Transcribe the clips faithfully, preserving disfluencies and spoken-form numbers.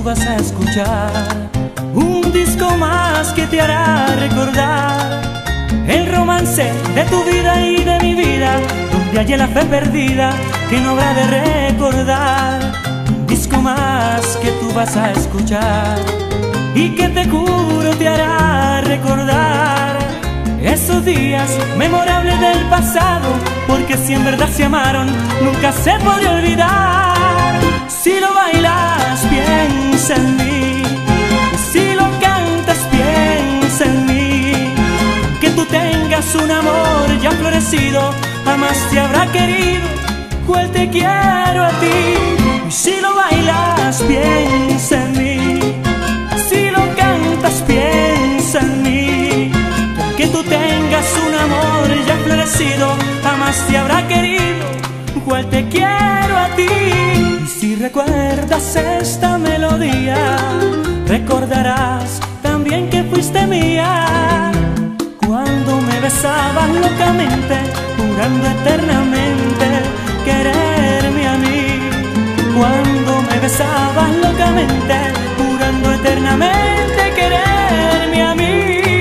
vas a escuchar un disco más que te hará recordar el romance de tu vida y de mi vida, donde haya la fe perdida que no habrá de recordar. Un disco más que tú vas a escuchar y que te juro te hará recordar esos días memorables del pasado, porque si en verdad se amaron nunca se podrá olvidar. Si lo bailas piensa en mí, si lo cantas piensa en mí, que tú tengas un amor ya florecido jamás te habrá querido cual te quiero a ti. Y si lo bailas piensa en mí, si lo cantas piensa en mí, que tú tengas un amor ya florecido jamás te habrá querido cual te quiero a ti. Y si recuerdas esta melodía, recordarás también que fuiste mía cuando me besabas locamente, jurando eternamente quererme a mí. Cuando me besabas locamente, jurando eternamente quererme a mí.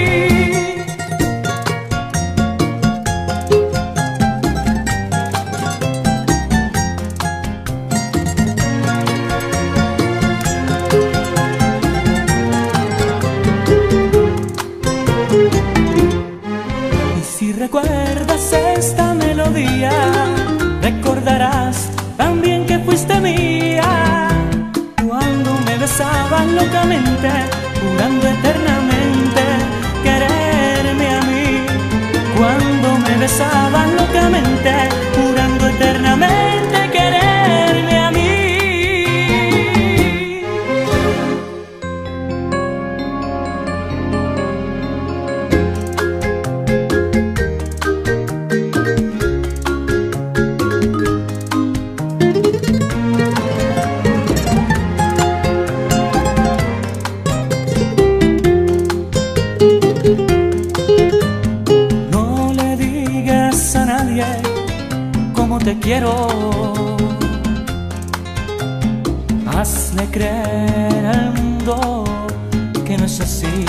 Si recuerdas esta melodía, recordarás también que fuiste mía cuando me besabas locamente, jurando eternamente quererme a mí. Cuando me besabas locamente, jurando eternamente quererme a mí. Como te quiero, hazle creer al mundo que no es así,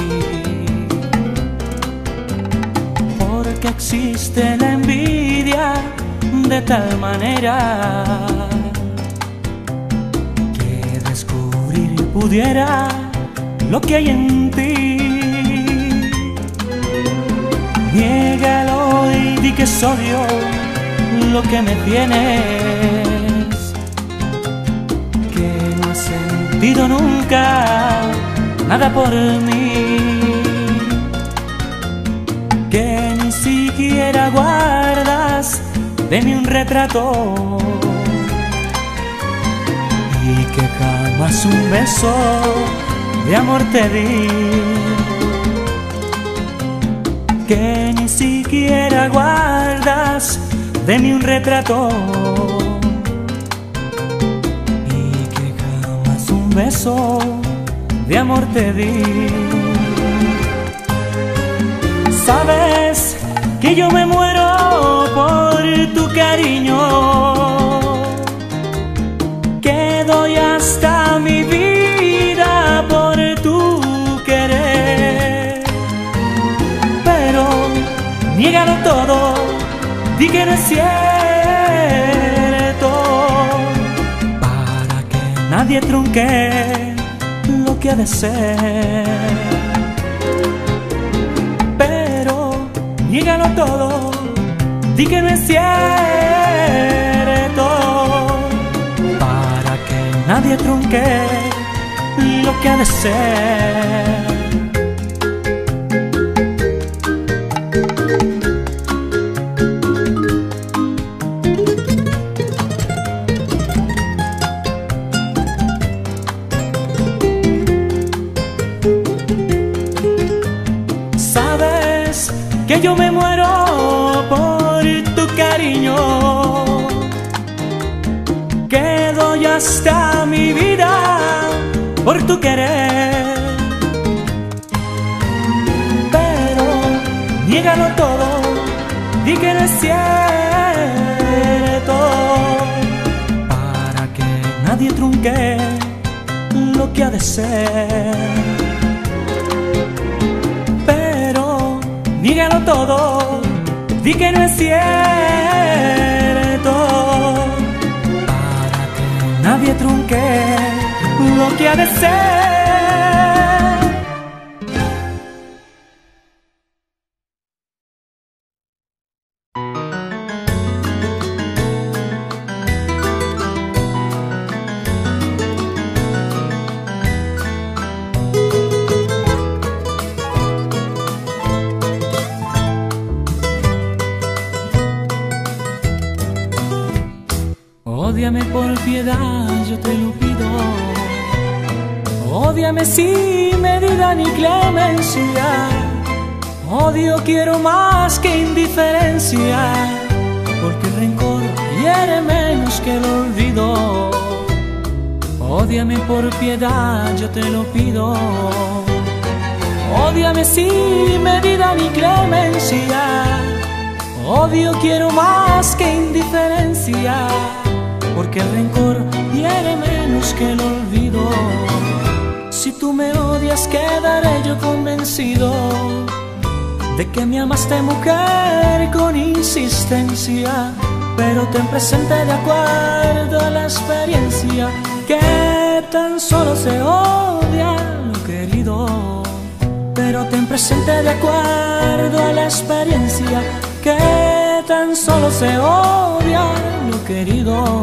porque existe la envidia de tal manera que descubrir pudiera lo que hay en ti. Niégalo y di que es obvio lo que me tienes, que no has sentido nunca nada por mí, que ni siquiera guardas de mí un retrato y que jamás un beso de amor te di, que ni siquiera guardas de mí un retrato y que jamás un beso de amor te di. Sabes que yo me muero por tu cariño, que doy hasta mi vida por tu querer, pero niégalo todo, di que no es cierto, para que nadie trunque lo que ha de ser. Pero niégalo todo, di que no es cierto, para que nadie trunque lo que ha de ser. Que yo me muero por tu cariño, que doy hasta mi vida por tu querer, pero niégalo todo, di que no es cierto, para que nadie trunque lo que que ha de ser. Pero nígalo todo, di que no es cierto, para que nadie trunque lo que ha de ser. Ódiame por piedad, yo te lo pido. Ódiame sin medida ni clemencia. Odio quiero más que indiferencia, porque el rencor hiere menos que el olvido. Ódiame por piedad, yo te lo pido. Ódiame sin medida ni clemencia. Odio quiero más que indiferencia, porque el rencor hiere menos que el olvido. Si tú me odias, quedaré yo convencido de que me amaste, mujer, con insistencia. Pero ten presente, de acuerdo a la experiencia, que tan solo se odia lo querido. Pero ten presente, de acuerdo a la experiencia, que tan solo se odia lo querido.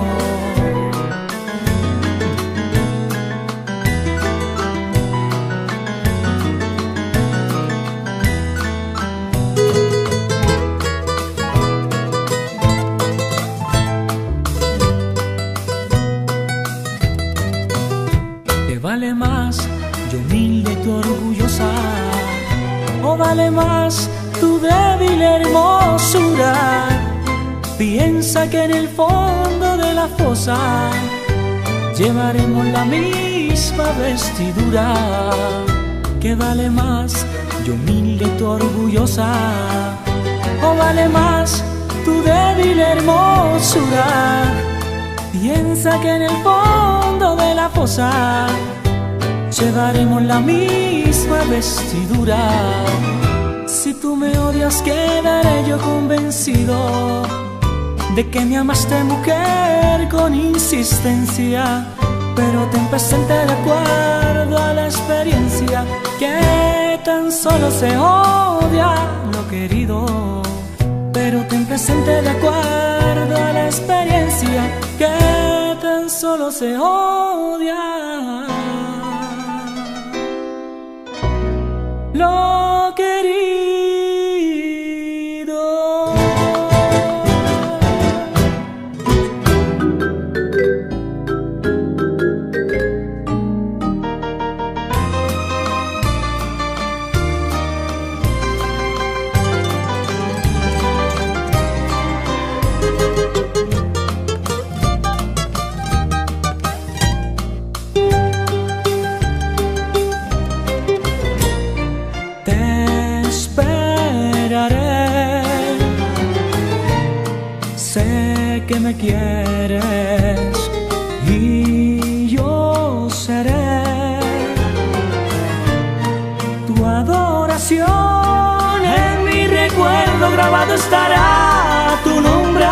¿Te vale más yo humilde, tú orgullosa? ¿O vale más tu débil hermosura? Piensa que en el fondo de la fosa llevaremos la misma vestidura. ¿Qué vale más, yo humilde, tú orgullosa? ¿O vale más tu débil hermosura? Piensa que en el fondo de la fosa llevaremos la misma vestidura. Si tú me odias, quedaré yo convencido de que me amaste, mujer, con insistencia. Pero ten presente, de acuerdo a la experiencia, que tan solo se odia lo querido. Pero ten presente, de acuerdo a la experiencia, que tan solo se odia lo querido. Sé que me quieres y yo seré tu adoración. En mi recuerdo grabado estará tu nombre.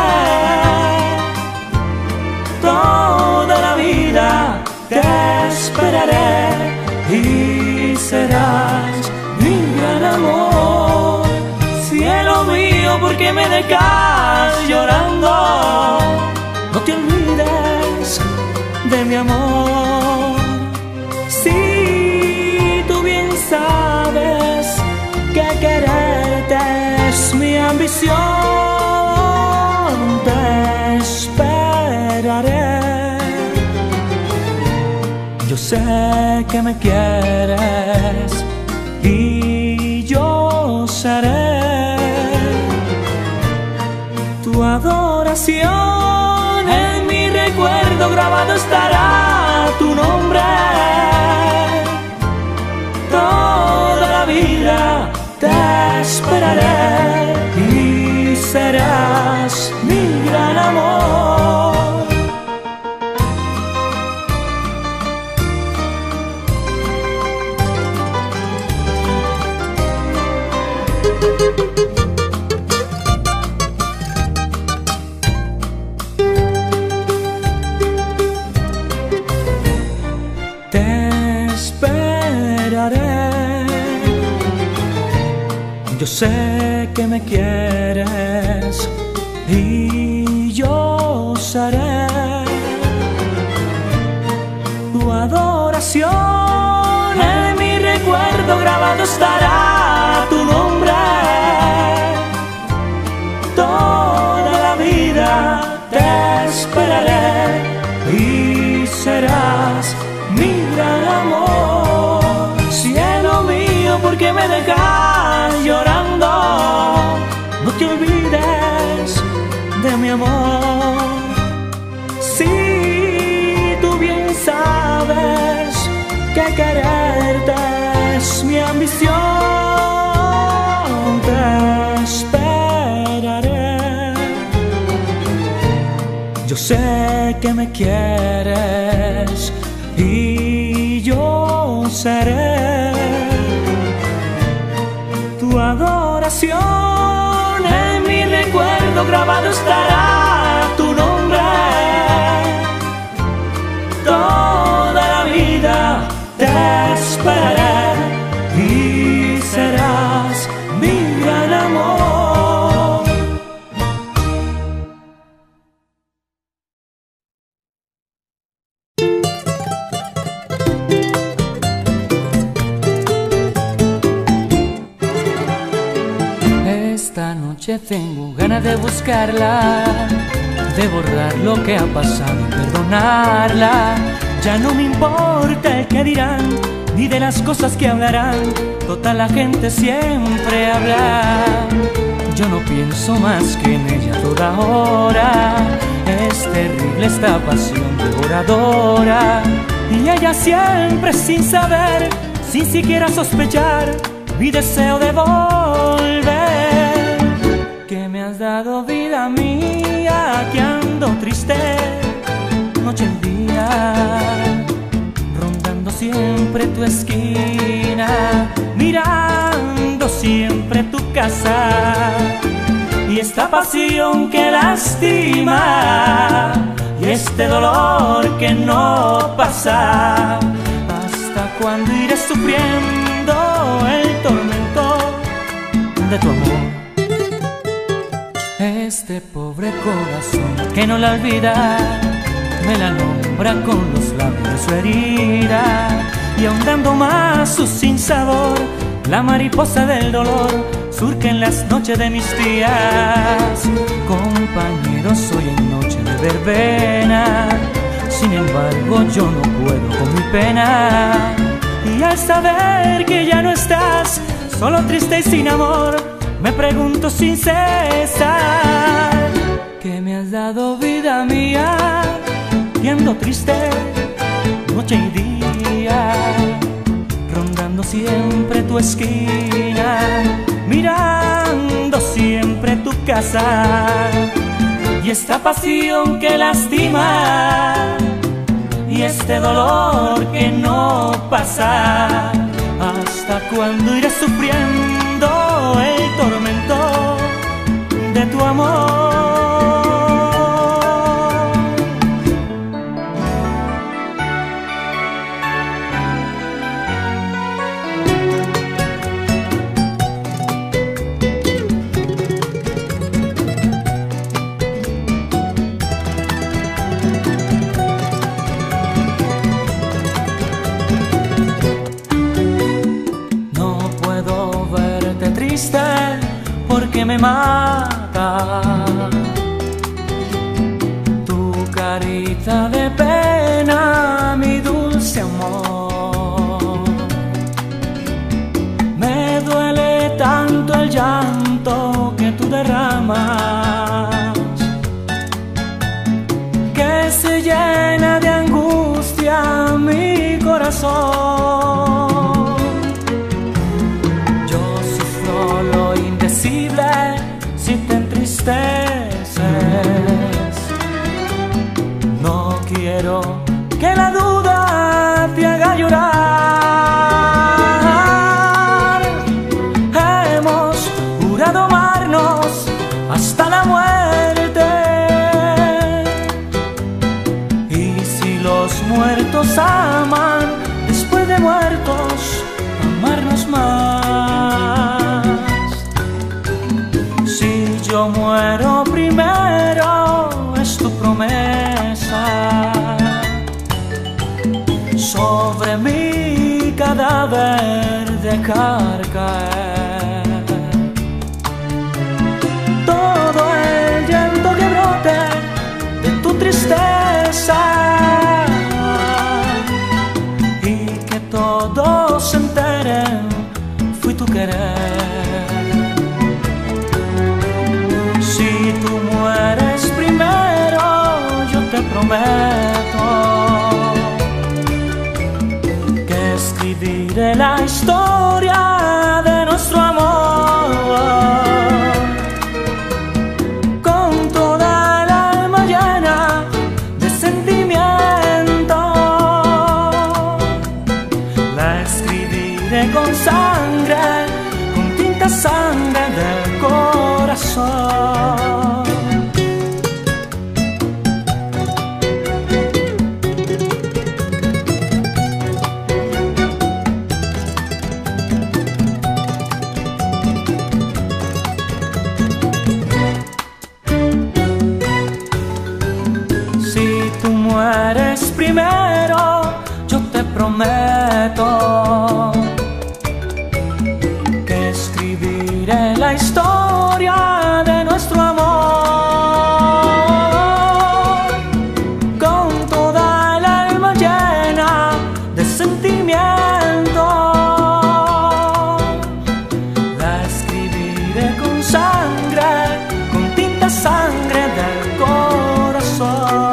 Toda la vida te esperaré y serás mi gran amor. Cielo mío, ¿por qué me dejas llorando? No te olvides de mi amor. Si tú bien sabes que quererte es mi ambición, te esperaré. Yo sé que me quieres y yo seré tu adoración. En mi recuerdo grabado estará tu nombre. Toda la vida te esperaré y serás mi gran amor. Yo sé que me quieres y yo seré tu adoración. En mi recuerdo grabado estará tu nombre. Toda la vida te esperaré y serás mi gran amor. Cielo mío, ¿por qué me dejas llorando? No te olvides de mi amor. Si tú bien sabes que quererte es mi ambición, te esperaré. Yo sé que me quieres y yo seré tu adoración. En mi recuerdo grabado estará tu nombre. Toda la vida te esperaré y serás mi gran amor. Esta noche tengo ganas de buscarla, de borrar lo que ha pasado y perdonarla. Ya no me importa el que dirán, ni de las cosas que hablarán. Toda la gente siempre habla. Yo no pienso más que en ella toda hora. Es terrible esta pasión devoradora. Y ella siempre sin saber, sin siquiera sospechar, mi deseo de volver. Que me has dado vida mía, que ando triste noche y día, rondando siempre tu esquina, mirando siempre tu casa. Y esta pasión que lastima, y este dolor que no pasa. ¿Hasta cuándo iré sufriendo el tormento de tu amor? Este pobre corazón que no la olvida, me la nombra con los labios de su herida. Y ahondando más su sinsabor, la mariposa del dolor surge en las noches de mis días. Compañeros, hoy en noche de verbena, sin embargo yo no puedo con mi pena. Y al saber que ya no estás, solo triste y sin amor, me pregunto sin cesar, ¿qué me has dado vida mía? Y ando triste noche y día, rondando siempre tu esquina, mirando siempre tu casa. Y esta pasión que lastima, y este dolor que no pasa. ¿Hasta cuándo iré sufriendo el tormento de tu amor? Porque me mata tu carita de pena, mi dulce amor. Me duele tanto el llanto que tú derramas, que se llena de angustia mi corazón. Si te entristeces, no quiero que la duda te haga llorar. Hemos jurado amarnos hasta la muerte, y si los muertos aman, después de muertos, amarnos más. yo muero primero, es tu promesa. Sobre mi cadáver dejar caer todo el llanto que brote de tu tristeza, y que todos se enteren, fui tu querer. Si tú mueres primero, yo te prometo que escribiré la historia de nuestro amor con toda el alma llena de sentimiento. La escribiré con sangre, con tinta sangre del corazón. Si tú mueres primero, yo te prometo que escribiré la historia de nuestro amor con toda el alma llena de sentimiento. La escribiré con sangre, con tinta sangre del corazón.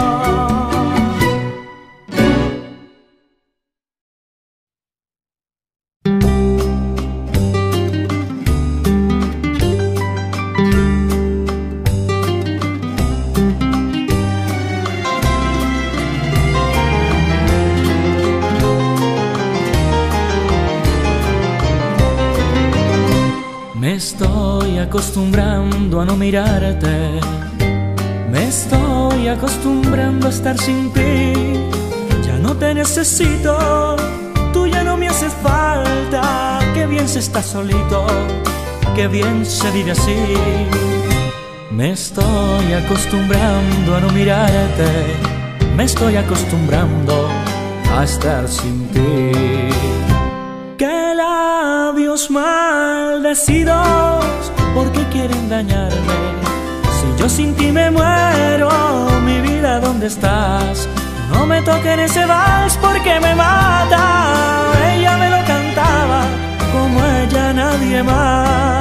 Me estoy acostumbrando a no mirarte, me estoy acostumbrando a estar sin ti. Ya no te necesito, tú ya no me haces falta. Qué bien se está solito, qué bien se vive así. Me estoy acostumbrando a no mirarte, me estoy acostumbrando a estar sin ti. Qué labios maldecidos, ¿por qué quieren dañarme? Si yo sin ti me muero, mi vida, ¿dónde estás? No me toquen ese vals porque me mata. Ella me lo cantaba como ella nadie más.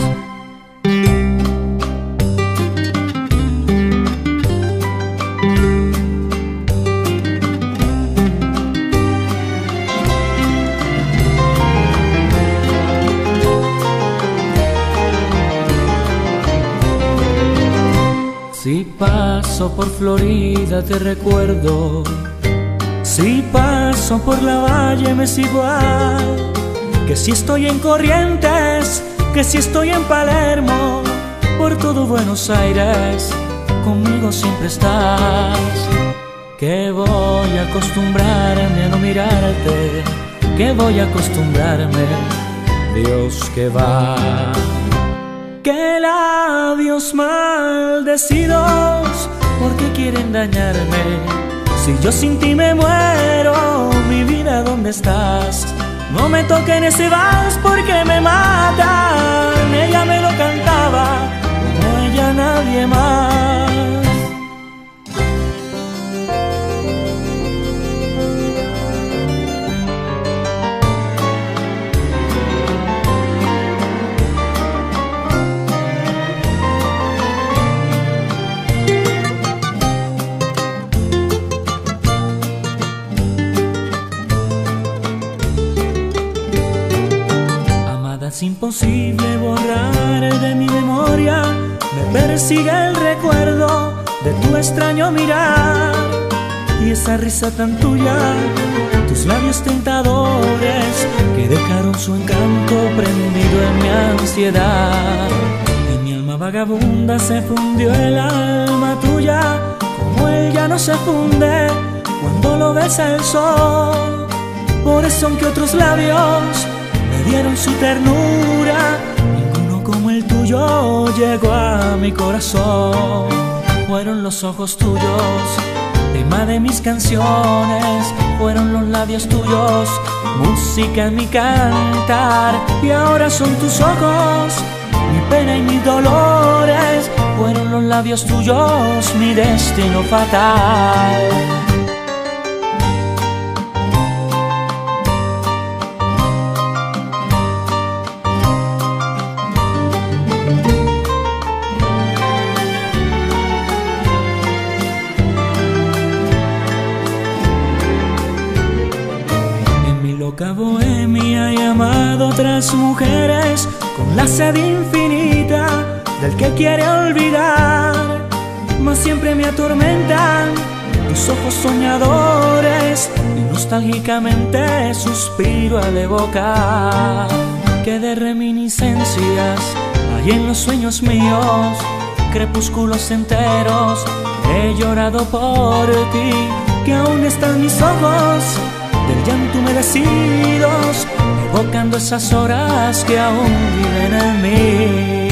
Si paso por Florida te recuerdo, si paso por la Valle me es igual, que si estoy en Corrientes, que si estoy en Palermo, por todo Buenos Aires, conmigo siempre estás. Que voy a acostumbrarme a no mirarte, que voy a acostumbrarme, Dios que va. Qué labios maldecidos, ¿por qué quieren dañarme? Si yo sin ti me muero, mi vida, ¿dónde estás? No me toquen ese vals porque me matan. Ella me lo cantaba como ella nadie más. Es imposible borrar de mi memoria, me persigue el recuerdo de tu extraño mirar y esa risa tan tuya, tus labios tentadores que dejaron su encanto prendido en mi ansiedad. En mi alma vagabunda se fundió el alma tuya, como él ya no se funde cuando lo besa el sol. Por eso aunque otros labios me dieron su ternura, ninguno como el el tuyo llegó a mi corazón. Fueron los ojos tuyos, tema de mis canciones. Fueron los labios tuyos, música en mi cantar. Y ahora son tus ojos, mi pena y mis dolores. Fueron los labios tuyos, mi destino fatal. Loca bohemia he amado otras mujeres con la sed infinita del que quiere olvidar, mas siempre me atormentan tus ojos soñadores y nostálgicamente suspiro al evocar que de reminiscencias hay en los sueños míos, crepúsculos enteros he llorado por ti, que aún están mis ojos del llanto humedecidos, evocando esas horas que aún viven en mí.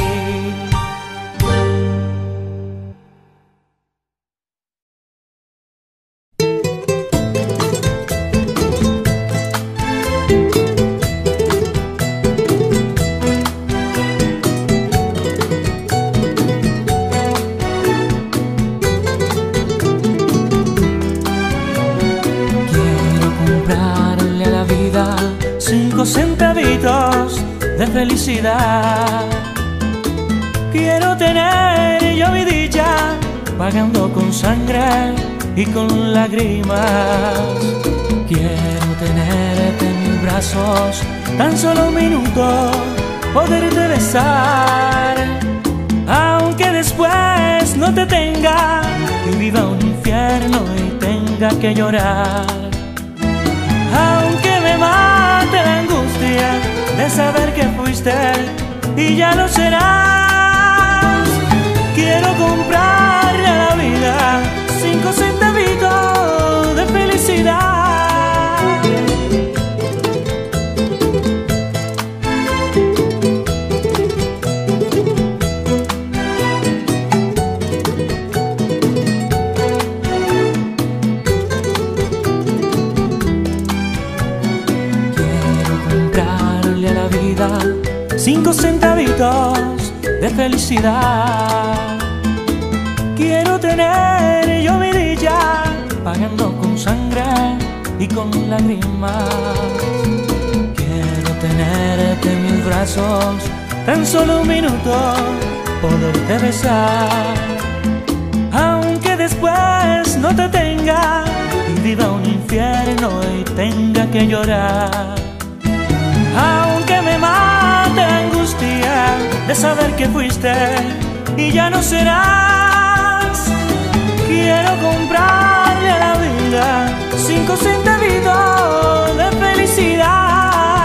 Cinco centavitos de felicidad. Quiero tener yo mi dicha, pagando con sangre y con lágrimas. Quiero tenerte en mis brazos, tan solo un minuto, poderte besar. Aunque después no te tenga y viva un infierno y tenga que llorar. Aunque me mate la angustia de saber que fuiste y ya lo serás. Quiero comprarle a la vida cinco centavitos de felicidad. Cinco centavitos de felicidad. Quiero tener yo mi dicha, pagando con sangre y con lágrimas. Quiero tenerte en mis brazos, tan solo un minuto, poderte besar. Aunque después no te tenga y viva un infierno y tenga que llorar. Aunque me mate la angustia de saber que fuiste y ya no serás. Quiero comprarle a la vida cinco centavitos de felicidad.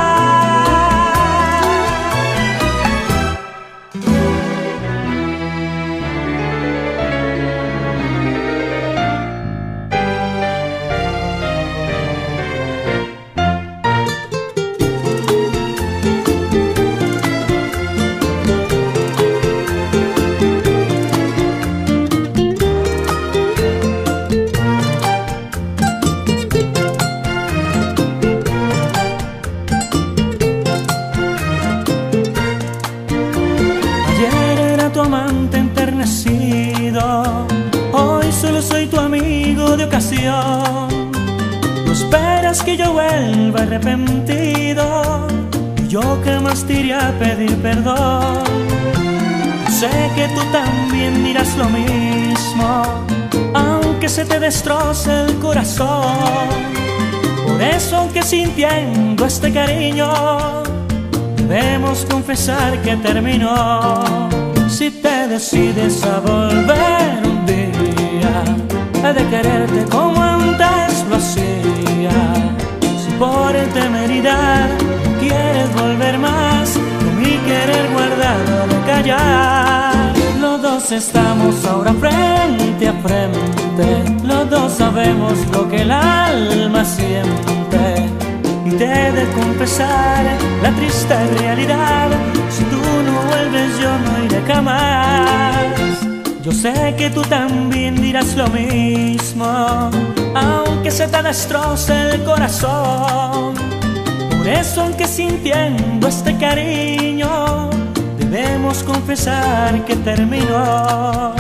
Hoy solo soy tu amigo de ocasión. No esperas que yo vuelva arrepentido, y yo jamás te iré a pedir perdón. Sé que tú también dirás lo mismo, aunque se te destroce el corazón. Por eso, aunque sintiendo este cariño, debemos confesar que terminó. Si te decides a volver un día, he de quererte como antes lo hacía. Si por temeridad quieres volver más, con mi querer guardado de callar. Los dos estamos ahora frente a frente, los dos sabemos lo que el alma siente. Y te he de confesar la triste realidad: si tú no vuelves vuelves yo no iré jamás. Yo sé que tú también dirás lo mismo, aunque se te destroce el corazón. Por eso, aunque sintiendo este cariño, debemos confesar que terminó.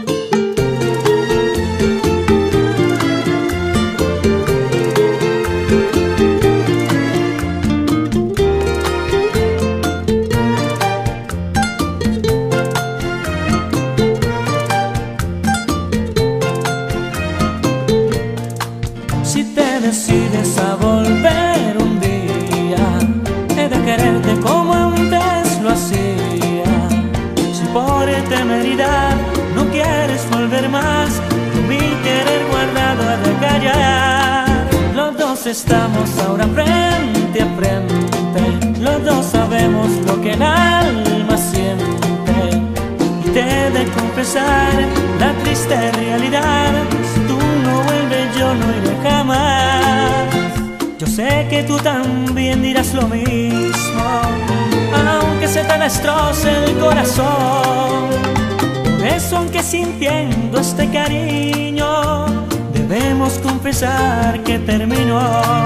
Si te decides a volver un día, he de quererte como antes lo hacía. Si por temeridad no quieres volver más, mi querer guardado ha de callar. Los dos estamos ahora frente a frente, los dos sabemos lo que el alma siente. Y te he de confesar la triste realidad: si tú no vuelves yo no iré jamás. Yo sé que tú también dirás lo mismo, aunque se te destroce el corazón. Por eso, aunque sintiendo este cariño, debemos confesar que terminó.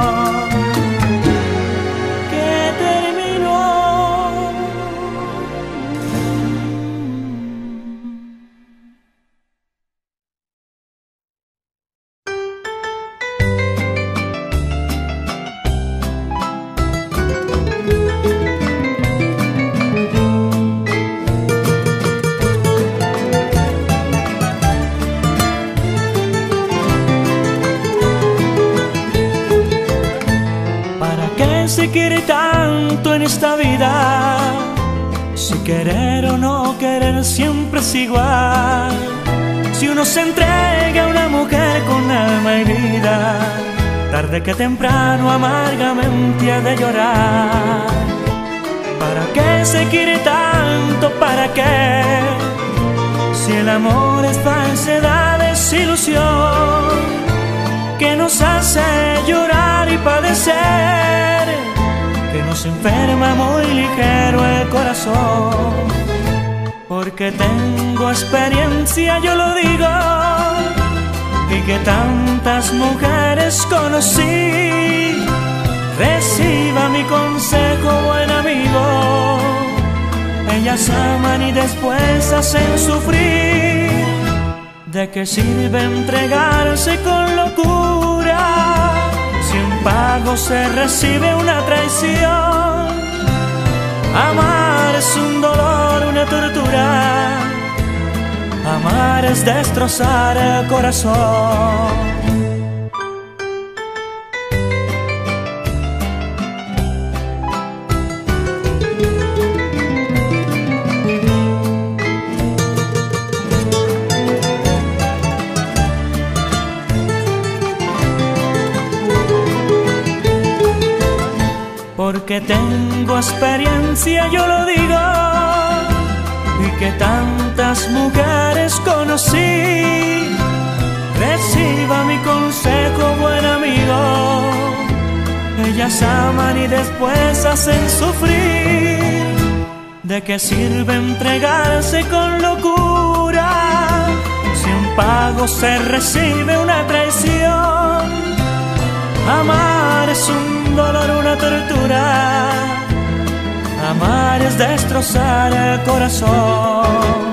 Que terminó. Se quiere tanto en esta vida, si querer o no querer siempre es igual. Si uno se entrega a una mujer con alma y vida, tarde que temprano amargamente ha de llorar. ¿Para qué se quiere tanto? ¿Para qué? Si el amor es falsedad, es ilusión que nos hace llorar y padecer, que nos enferma muy ligero el corazón. Porque tengo experiencia, yo lo digo, y que tantas mujeres conocí. Reciba mi consejo, buen amigo, ellas aman y después hacen sufrir. ¿De qué sirve entregarse con locura si en pago se recibe una traición? Amar es un dolor, una tortura. Amar es destrozar el corazón. Porque tengo experiencia, yo lo digo, y que tantas mujeres conocí. Reciba mi consejo, buen amigo, ellas aman y después hacen sufrir. ¿De qué sirve entregarse con locura si en pago se recibe una traición? Amar es un dolor, una tortura. Amar es destrozar el corazón.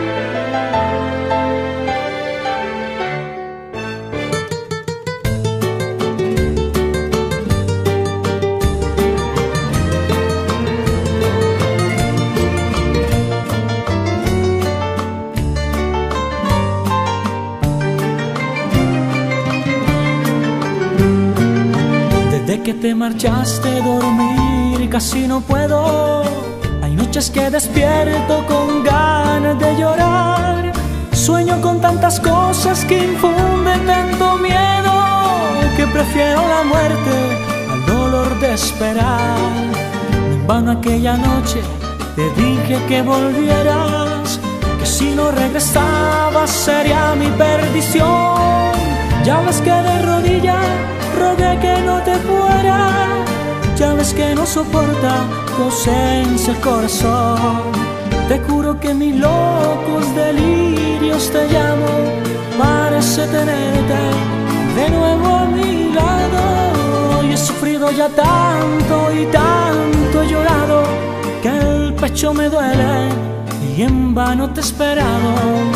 Desde que te marchaste, dormir casi no puedo. Hay noches que despierto con ganas de llorar. Sueño con tantas cosas que infunden tanto miedo, que prefiero la muerte al dolor de esperar. En vano aquella noche te dije que volvieras, que si no regresabas sería mi perdición. Ya ves que de rodillas rogué que no te fuera, ya ves que no soporta tu ausencia el corazón. Te juro que mis locos delirios te llamo, parece tenerte de nuevo a mi lado. Y he sufrido ya tanto y tanto he llorado, que el pecho me duele y en vano te he esperado.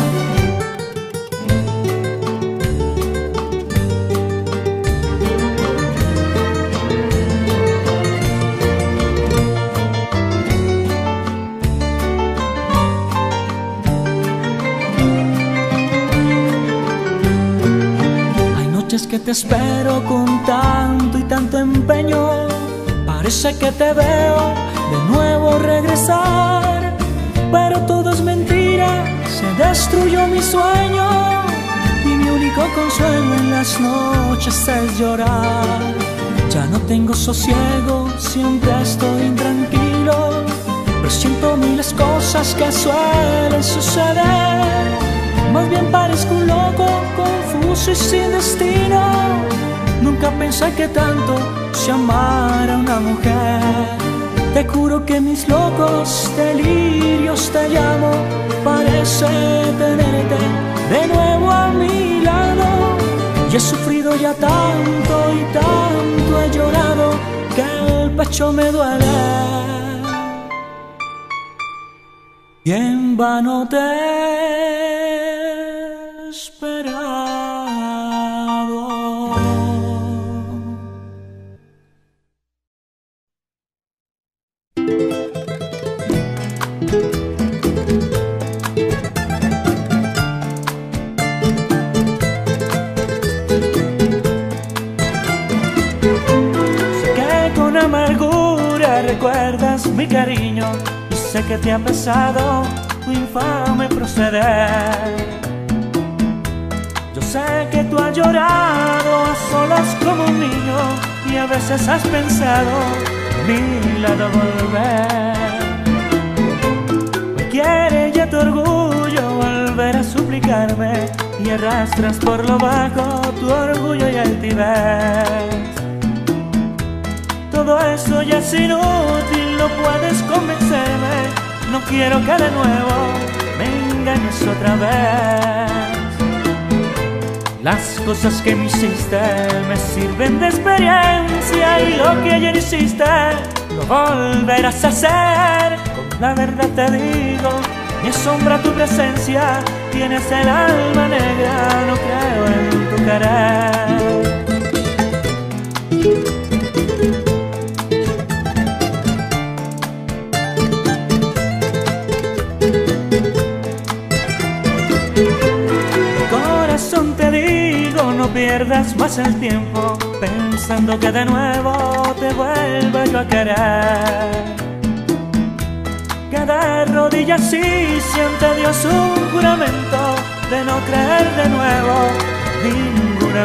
Que te espero con tanto y tanto empeño, parece que te veo de nuevo regresar, pero todo es mentira, se destruyó mi sueño y mi único consuelo en las noches es llorar. Ya no tengo sosiego, siempre estoy intranquilo, presiento miles cosas que suelen suceder. Más bien parezco un loco, confuso y sin destino. Nunca pensé que tanto se amara a una mujer. Te juro que mis locos delirios te llamo, parece tenerte de nuevo a mi lado. Y he sufrido ya tanto y tanto he llorado, que el pecho me duele y en vano te recuerdas mi cariño y sé que te ha pesado tu infame proceder. Yo sé que tú has llorado a solas como un niño y a veces has pensado a mi lado volver. Me quiere ya tu orgullo volver a suplicarme y arrastras por lo bajo tu orgullo y altivez. Todo eso ya es inútil, no puedes convencerme. No quiero que de nuevo me engañes otra vez. Las cosas que me hiciste me sirven de experiencia, y lo que ayer hiciste lo volverás a hacer. Con la verdad te digo, me asombra tu presencia. Tienes el alma negra, no creo en tu querer. No pierdas más el tiempo pensando que de nuevo te vuelvo yo a querer. Que de rodillas sí siente Dios un juramento de no creer de nuevo ninguna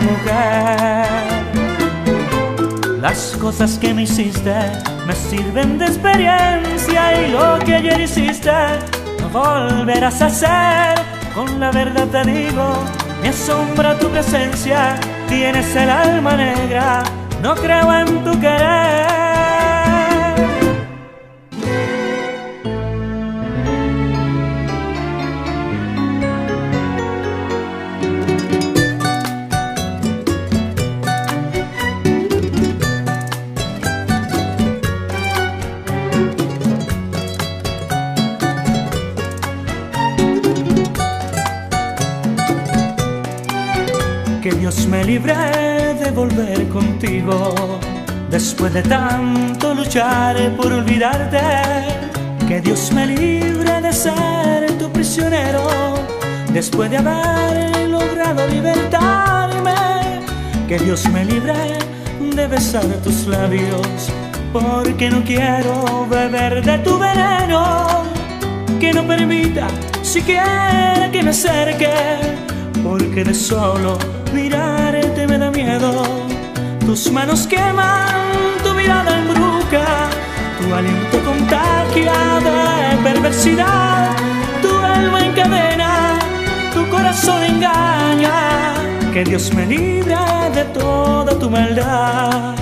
mujer. Las cosas que me hiciste me sirven de experiencia, y lo que ayer hiciste no volverás a hacer. Con la verdad te digo, me asombra tu presencia, tienes el alma negra, no creo en tu querer. Que Dios me libre de volver contigo, después de tanto luchar por olvidarte. Que Dios me libre de ser tu prisionero, después de haber logrado libertarme. Que Dios me libre de besar tus labios, porque no quiero beber de tu veneno. Que no permita siquiera que me acerque, porque de solo mirarte me da miedo. Tus manos queman, tu mirada embruja, tu aliento contagia de perversidad. Tu alma encadena, tu corazón engaña. Que Dios me libre de toda tu maldad.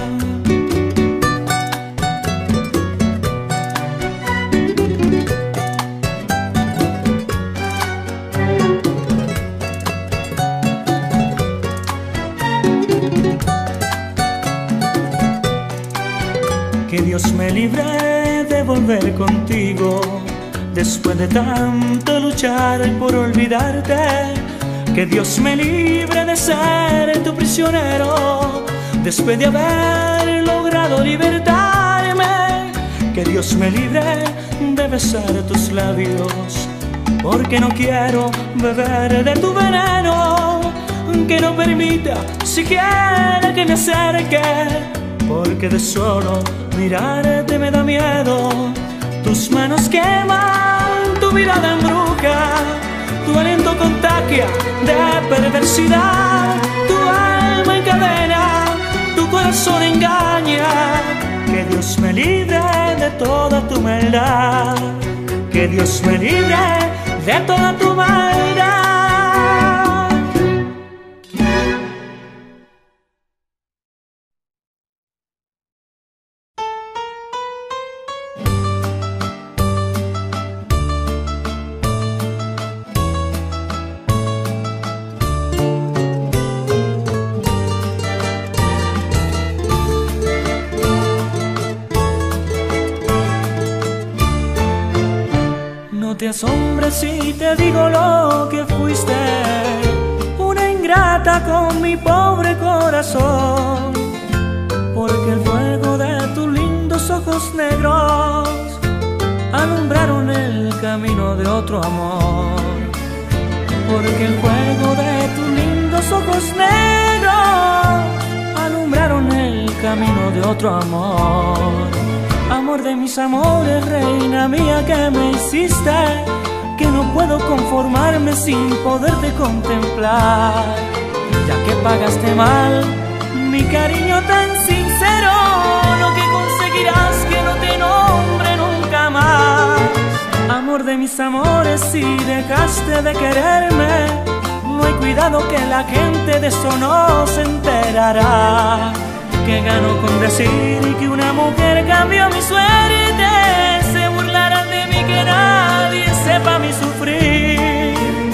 Que Dios me libre de volver contigo después de tanto luchar por olvidarte. Que Dios me libre de ser tu prisionero después de haber logrado libertarme. Que Dios me libre de besar tus labios, porque no quiero beber de tu veneno. Que no permita siquiera que me acerque, porque de solo mirarte me da miedo. Tus manos queman, tu mirada embruja, tu aliento contagia de perversidad. Tu alma encadena, tu corazón engaña. Que Dios me libre de toda tu maldad. Que Dios me libre de toda tu maldad. No te asombres si te digo lo que fuiste, una ingrata con mi pobre corazón, porque el fuego de tus lindos ojos negros alumbraron el camino de otro amor. Porque el fuego de tus lindos ojos negros alumbraron el camino de otro amor. Amor de mis amores, reina mía que me hiciste, que no puedo conformarme sin poderte contemplar. Ya que pagaste mal mi cariño tan sincero, lo que conseguirás que no te nombre nunca más. Amor de mis amores, si dejaste de quererme, no hay cuidado que la gente de eso no se enterará. Que gano con decir que una mujer cambió mi suerte, se burlarán de mí, que nadie sepa mi sufrir.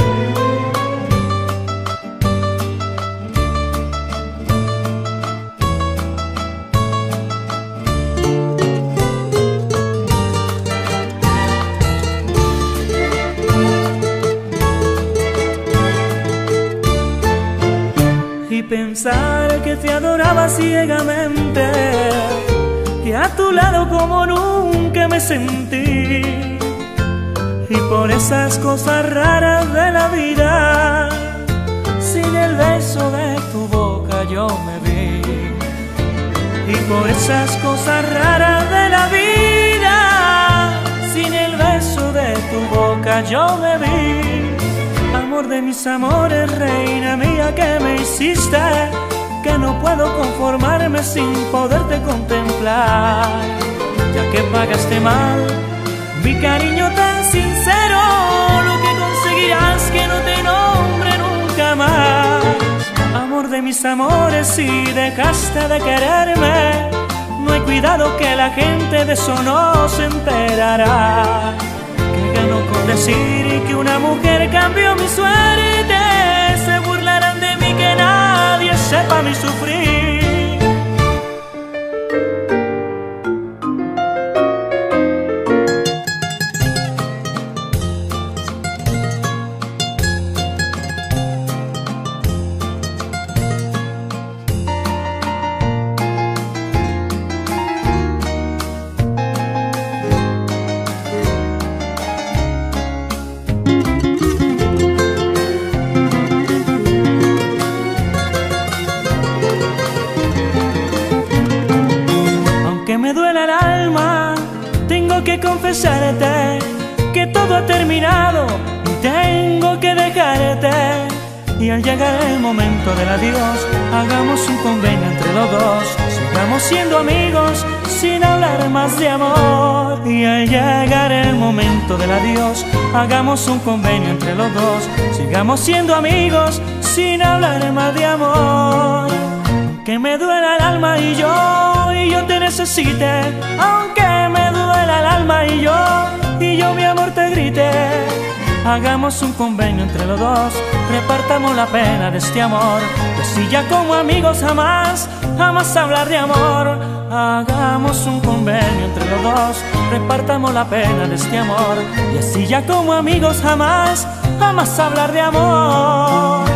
Y pensar que te adoraba ciegamente, que a tu lado como nunca me sentí. Y por esas cosas raras de la vida, sin el beso de tu boca yo me vi. Y por esas cosas raras de la vida, sin el beso de tu boca yo me vi. Amor de mis amores, reina mía que me hiciste, que no puedo conformarme sin poderte contemplar. Ya que pagaste mal mi cariño tan sincero, lo que conseguirás que no te nombre nunca más. Amor de mis amores, si dejaste de quererme, no hay cuidado que la gente de eso no se enterará. Que gano con decir que una mujer cambió mi suerte, se burlarán de mí, que nadie sepa mi sufrir. Me duele el alma, tengo que confesarte que todo ha terminado y tengo que dejarte. Y al llegar el momento del adiós, hagamos un convenio entre los dos, sigamos siendo amigos sin hablar más de amor. Y al llegar el momento del adiós, hagamos un convenio entre los dos, sigamos siendo amigos sin hablar más de amor. Que me duela el alma y yo, y yo te necesite, aunque me duela el alma y yo, y yo mi amor te grite. Hagamos un convenio entre los dos, repartamos la pena de este amor, que si ya como amigos jamás jamás hablar de amor. Hagamos un convenio entre los dos, repartamos la pena de este amor, y así ya como amigos jamás, jamás hablar de amor.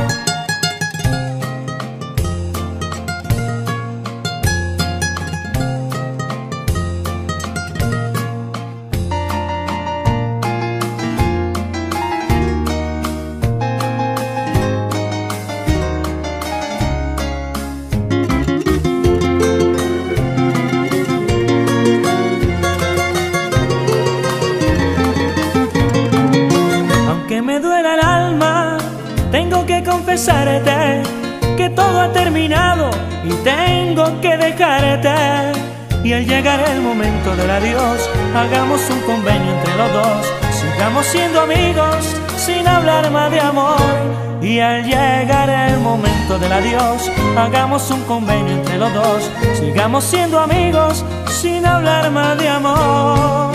Tengo que confesarte que todo ha terminado y tengo que dejarte. Y al llegar el momento del adiós, hagamos un convenio entre los dos, sigamos siendo amigos sin hablar más de amor. Y al llegar el momento del adiós, hagamos un convenio entre los dos, sigamos siendo amigos sin hablar más de amor.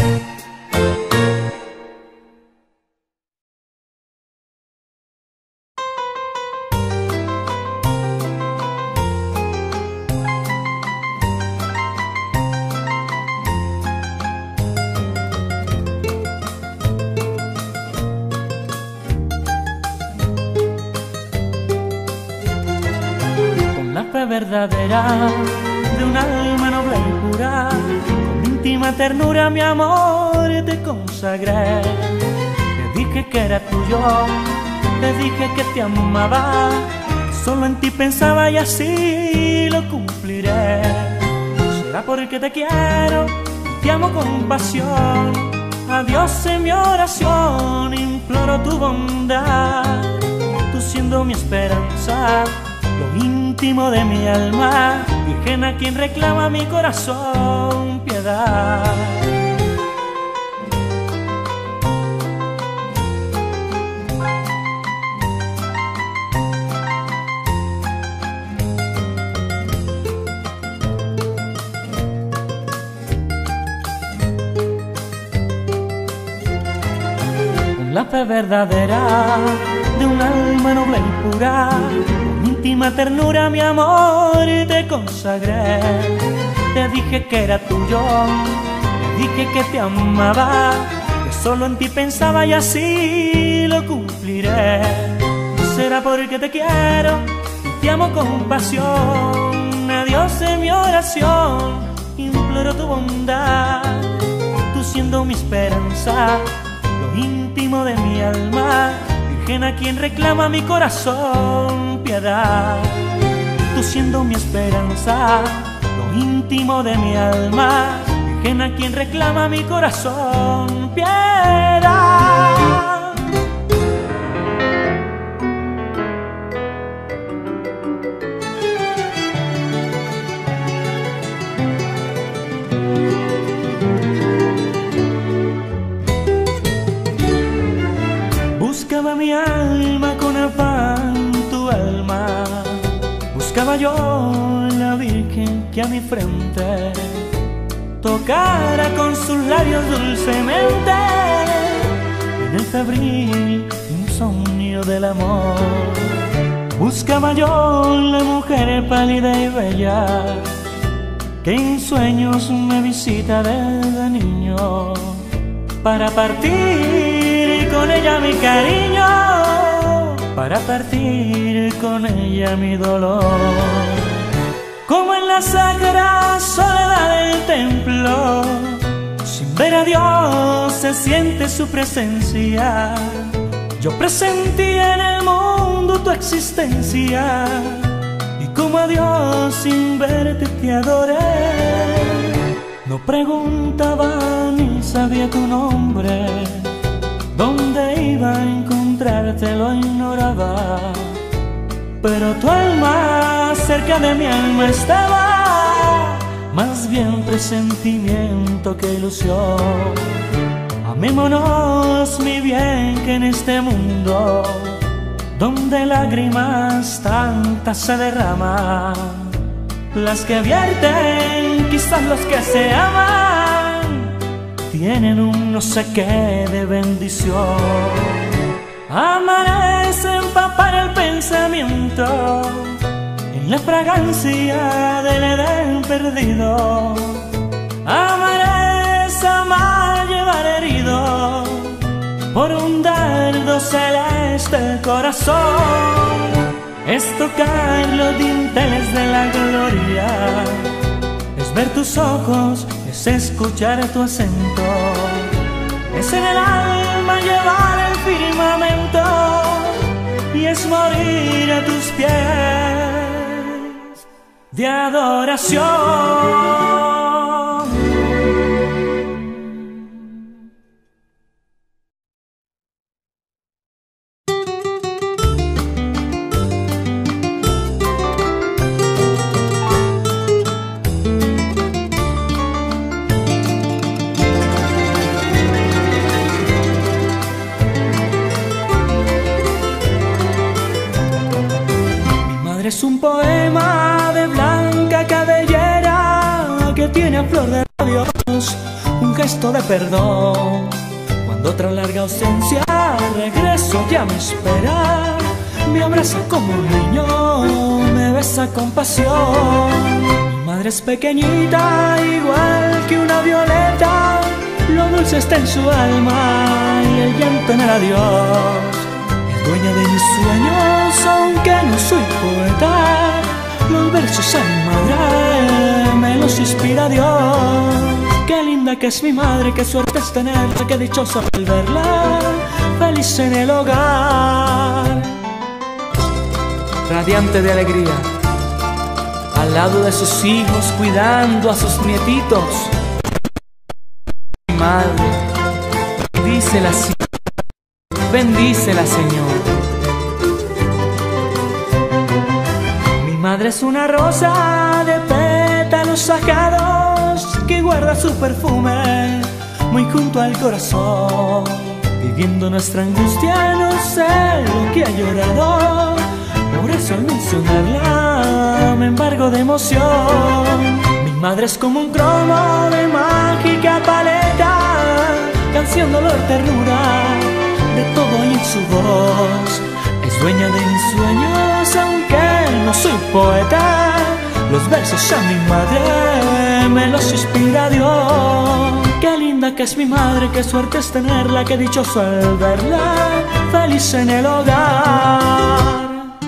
La fe verdadera de un alma noble y pura, con íntima ternura mi amor te consagré. Te dije que era tuyo, te dije que te amaba, solo en ti pensaba y así lo cumpliré. Será porque te quiero, te amo con pasión, a Dios en mi oración imploro tu bondad. Tú siendo mi esperanza, lo íntimo de mi alma, Virgen a quien reclama mi corazón piedad. Con la fe verdadera de un alma noble y pura, íntima ternura mi amor te consagré. Te dije que era tuyo, te dije que te amaba, que solo en ti pensaba y así lo cumpliré. Será porque te quiero y te amo con pasión, a Dios en mi oración imploro tu bondad. Tú siendo mi esperanza, lo íntimo de mi alma, Virgen a quien reclama mi corazón piedad. Tú siendo mi esperanza, lo íntimo de mi alma, Virgen a quien reclama mi corazón piedad. Buscaba mi alma con afán tu alma, buscaba yo la Virgen que a mi frente tocara con sus labios dulcemente en el febril insomnio del amor. Buscaba yo la mujer pálida y bella que en sueños me visita desde niño, para partir con ella mi cariño, para partir con ella mi dolor. Como en la sacra soledad del templo, sin ver a Dios se siente su presencia. Yo presentí en el mundo tu existencia, y como a Dios sin verte te adoré. No preguntaba ni sabía tu nombre, dónde iba a encontrarte lo ignoraba, pero tu alma cerca de mi alma estaba, más bien presentimiento que ilusión. Amémonos mi bien, que en este mundo donde lágrimas tantas se derraman, las que vierten quizás los que se aman tienen un no sé qué de bendición. Amaré es empapar el pensamiento en la fragancia del Edén perdido. Amar es amar, llevar herido por un dardo celeste el corazón. Es tocar los dinteles de la gloria, es ver tus ojos, es escuchar tu acento, es en el alma llevar el firmamento y es morir a tus pies de adoración. Es un poema de blanca cabellera que tiene a flor de labios un gesto de perdón. Cuando tras larga ausencia regreso ya me espera, me abraza como un niño, me besa con pasión. Mi madre es pequeñita, igual que una violeta, lo dulce está en su alma y el llanto en el adiós. Dueña de mis sueños, aunque no soy poeta, los versos a mi madre me los inspira Dios. Qué linda que es mi madre, qué suerte es tenerla, qué dichoso al verla, feliz en el hogar. Radiante de alegría, al lado de sus hijos, cuidando a sus nietitos. Mi madre, dísela así. Bendícela, Señor. Mi madre es una rosa de pétalos sacados que guarda su perfume muy junto al corazón. Viviendo nuestra angustia, no sé lo que ha llorado, por eso al mencionarla me embargo de emoción. Mi madre es como un cromo de mágica paleta, canción, dolor, ternura, de todo y en su voz. Es dueña de mis sueños, aunque no soy poeta, los versos a mi madre me los inspira Dios. Qué linda que es mi madre, qué suerte es tenerla, qué dichoso al verla, feliz en el hogar.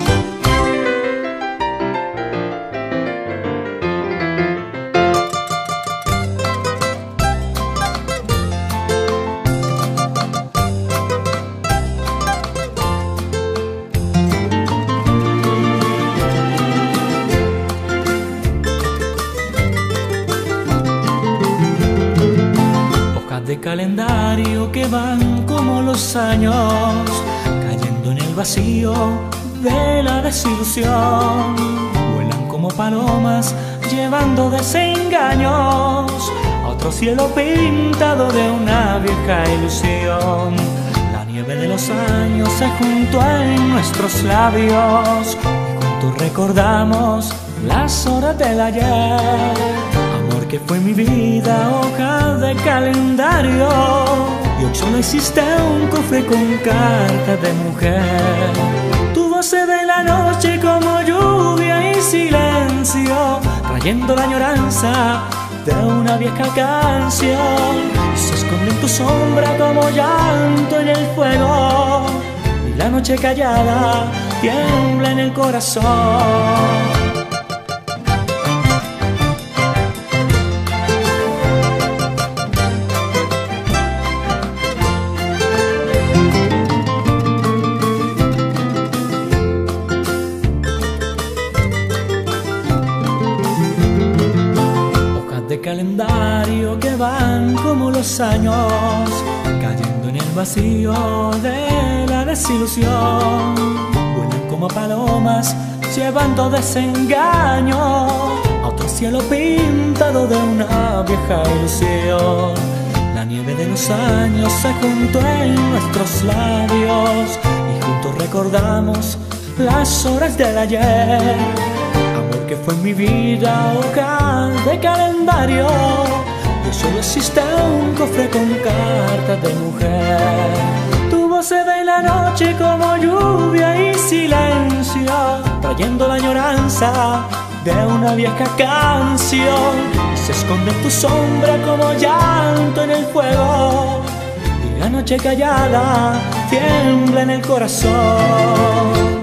De calendario que van como los años, cayendo en el vacío de la desilusión. Vuelan como palomas llevando desengaños a otro cielo pintado de una vieja ilusión. La nieve de los años se juntó en nuestros labios y juntos recordamos las horas del ayer. Que fue mi vida, hoja de calendario, y hoy solo existe un cofre con cartas de mujer. Tu voz se ve en la noche como lluvia y silencio, trayendo la añoranza de una vieja canción. Y se esconde en tu sombra como llanto en el fuego, y la noche callada tiembla en el corazón. Calendario que van como los años, cayendo en el vacío de la desilusión. Vuelan como palomas llevando desengaño a otro cielo pintado de una vieja ilusión. La nieve de los años se juntó en nuestros labios y juntos recordamos las horas del ayer. Que fue en mi vida, hoja de calendario, y solo existe un cofre con cartas de mujer. Tu voz se ve en la noche como lluvia y silencio, trayendo la añoranza de una vieja canción. Se esconde tu sombra como llanto en el fuego, y la noche callada tiembla en el corazón.